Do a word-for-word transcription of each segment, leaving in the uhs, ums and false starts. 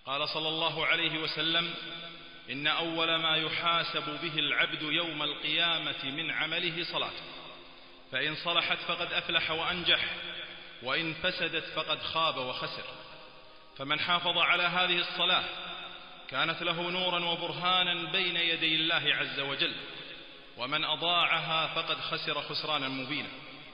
قال صلى الله عليه وسلم: إن أول ما يحاسب به العبد يوم القيامة من عمله صلاته، فإن صلحت فقد أفلح وأنجح، وإن فسدت فقد خاب وخسر. فمن حافظ على هذه الصلاة كانت له نورا وبرهانا بين يدي الله عز وجل، ومن أضاعها فقد خسر خسرانا مبينا.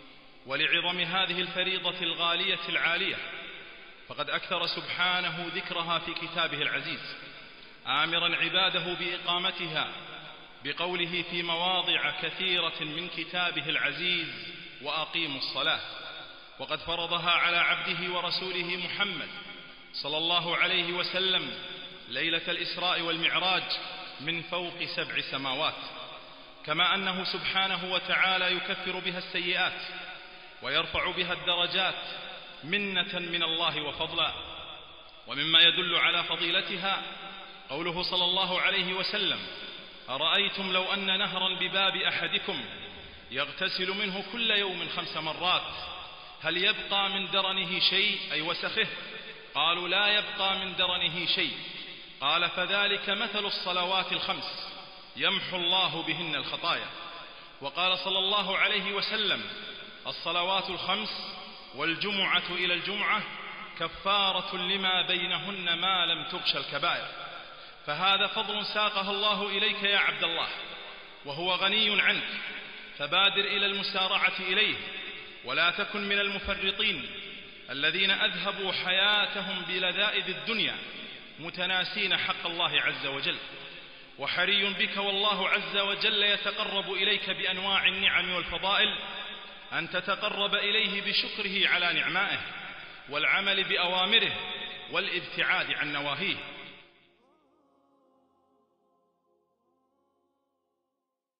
ولعظم هذه الفريضة الغالية العالية فقد أكثر سبحانه ذكرها في كتابه العزيز، آمرا عباده بإقامتها بقوله في مواضع كثيرة من كتابه العزيز: وأقيموا الصلاة. وقد فرضها على عبده ورسوله محمد صلى الله عليه وسلم ليلة الإسراء والمعراج من فوق سبع سماوات، كما أنه سبحانه وتعالى يكفر بها السيئات ويرفع بها الدرجات منة من الله وفضلا. ومما يدل على فضيلتها قوله صلى الله عليه وسلم: أرأيتم لو أن نهرا بباب أحدكم يغتسل منه كل يوم خمس مرات هل يبقى من درنه شيء، أي وسخه؟ قالوا: لا يبقى من درنه شيء. قال: فذلك مثل الصلوات الخمس يمحو الله بهن الخطايا. وقال صلى الله عليه وسلم: الصلوات الخمس والجمعة إلى الجمعة كفارة لما بينهن ما لم تغش الكبائر. فهذا فضل ساقه الله إليك يا عبد الله، وهو غني عنك، فبادر إلى المسارعة إليه، ولا تكن من المفرطين الذين أذهبوا حياتهم بلذائذ الدنيا متناسين حق الله عز وجل. وحري بك والله عز وجل يتقرب إليك بأنواع النعم والفضائل أن تتقرب إليه بشكره على نعمائه والعمل بأوامره والابتعاد عن نواهيه.